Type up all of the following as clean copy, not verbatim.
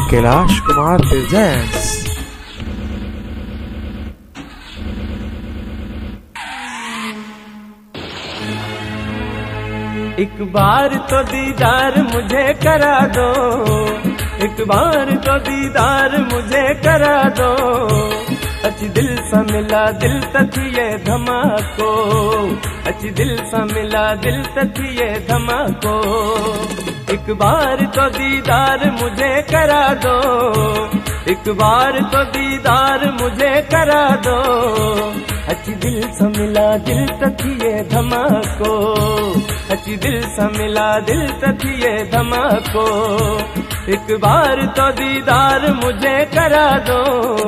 Kailash Kumar presents. एक बार तो दीदार मुझे करा दो, एक बार तो दीदार मुझे करा दो। अच्छी दिल सा मिला दिल तथिए धमाको, अच्छी दिल सा मिला दिल तथिए धमाको। एक बार तो दीदार मुझे करा दो, एक बार तो दीदार मुझे करा दो। अच्छी दिल सा मिला दिल तथिए धमाको, अच्छी दिल सा मिला दिल तथिए धमाको। एक बार तो दीदार मुझे करा दो।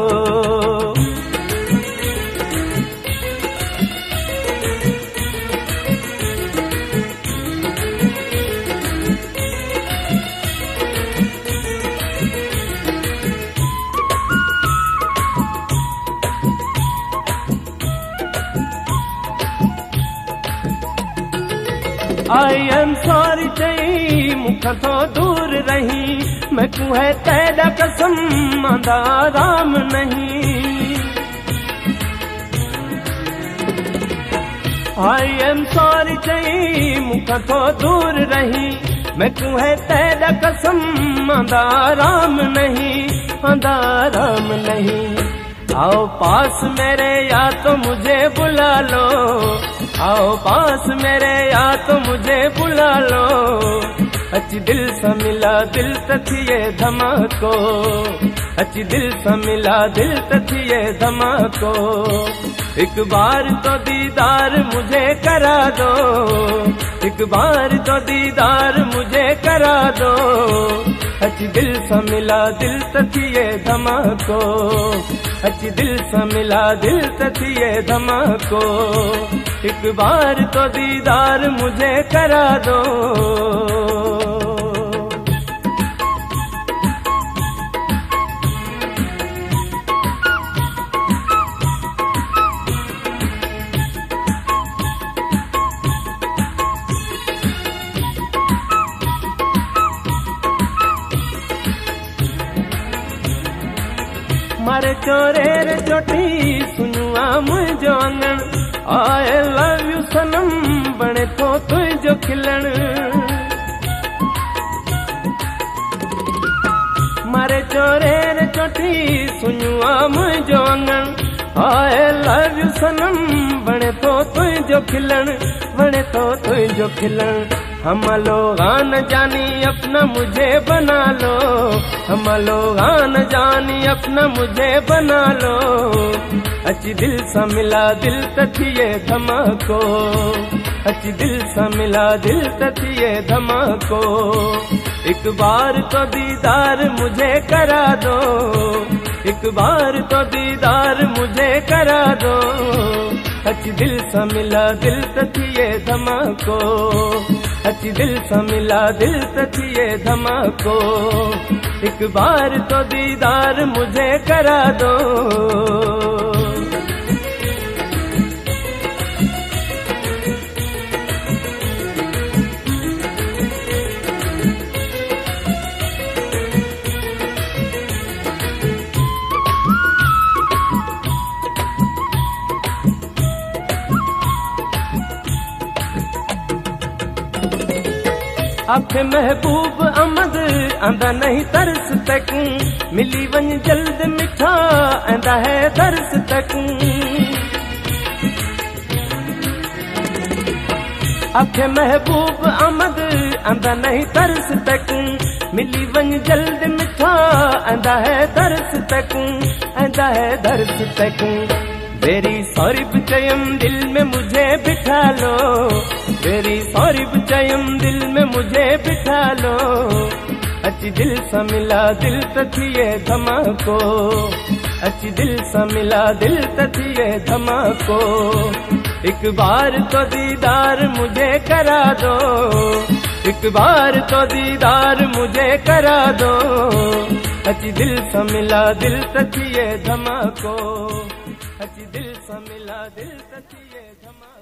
आई एम सॉरी चई मुख तो दूर रही, मैं कुहे तेरा कसम मंदा राम नहीं। आई एम सॉरी चई मुख तो दूर रही, मैं कुहे तेरा कसम मंदा राम नहीं, मंदा राम नहीं। आओ पास मेरे या तो मुझे बुला लो, आओ पास मेरे या तो मुझे बुला लो। अच्छी दिल सा मिला दिल तथिए धमाको, अच्छी दिल सा मिला दिल तथिए धमाको। एक बार तो दीदार मुझे करा दो, एक बार तो दीदार मुझे करा दो। अच्छी दिल सा मिला दिल तथिए धमाको, अच्छी दिल सा मिला दिल तथिए धमाको। एक बार तो दीदार मुझे करा दो। मारे चोरे रे चोटी सुनुआ मुझो आंगन, आई लव यू सनम बने तो तुझो खिलन। मारे चोरे रे चोटी सुनुआ मुझो आंगन, आई लव यू सनम बने तो तुझो खिलन, बने तो तुझो खिलन। हम लोग न जानी अपना मुझे बना लो, हम लोग न जानी अपना मुझे बना लो। अच्छी दिल सा मिला दिल तथिए धमाको, अच्छी दिल सा मिला दिल तथिए धमाको। एक बार तो दीदार मुझे करा दो, एक बार तो दीदार मुझे करा दो। अच्छी दिल सा मिला दिल तथिए धमाको, अच्छी दिल सा मिला दिल तथिए धमाको। एक बार तो दीदार मुझे करा दो। आखे महबूब अमद आंदा नहीं तरस तक, मिली वन जल्द मिठा आंदा है दरस तक। आखे महबूब अमद आंदा नहीं तरस तक, मिली वन जल्द मिठा आंदा है दरस तक, आंदा है दरस तक। वेरी सॉरी बचयम दिल में मुझे बिठा लो, वेरी सॉरी बचयम दिल में मुझे बिठा लो। अच्छी दिल सा मिला दिल तथिए धमाको, अच्छी दिल सा मिला दिल तथिए धमाको। एक बार तो दीदार मुझे करा दो, एक बार तो दीदार मुझे करा दो। अच्छी दिल सा मिला दिल तथिए धमाको, अच्छी दिल सा मिला दिल तथिए धमाको।